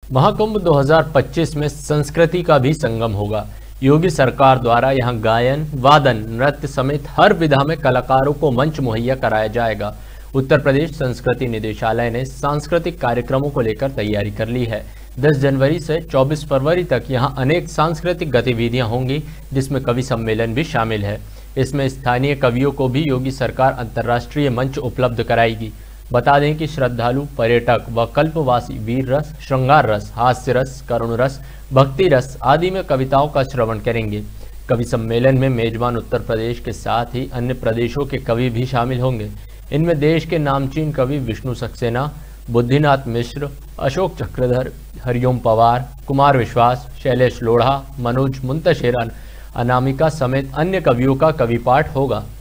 महाकुंभ 2025 में संस्कृति का भी संगम होगा। योगी सरकार द्वारा यहां गायन, वादन, नृत्य समेत हर विधा में कलाकारों को मंच मुहैया कराया जाएगा। उत्तर प्रदेश संस्कृति निदेशालय ने सांस्कृतिक कार्यक्रमों को लेकर तैयारी कर ली है। 10 जनवरी से 24 फरवरी तक यहां अनेक सांस्कृतिक गतिविधियां होंगी, जिसमें कवि सम्मेलन भी शामिल है। इसमें स्थानीय कवियों को भी योगी सरकार अंतर्राष्ट्रीय मंच उपलब्ध कराएगी। बता दें कि श्रद्धालु, पर्यटक व कल्पवासी वीर रस, श्रृंगार रस, हास्य रस, करुण रस, भक्ति रस आदि में कविताओं का श्रवण करेंगे। कवि सम्मेलन में मेजबान उत्तर प्रदेश के साथ ही अन्य प्रदेशों के कवि भी शामिल होंगे। इनमें देश के नामचीन कवि विष्णु सक्सेना, बुद्धिनाथ मिश्र, अशोक चक्रधर, हरिओम पवार, कुमार विश्वास, शैलेश लोढ़ा, मनोज मुंतशिर, अनामिका समेत अन्य कवियों का कवि पाठ होगा।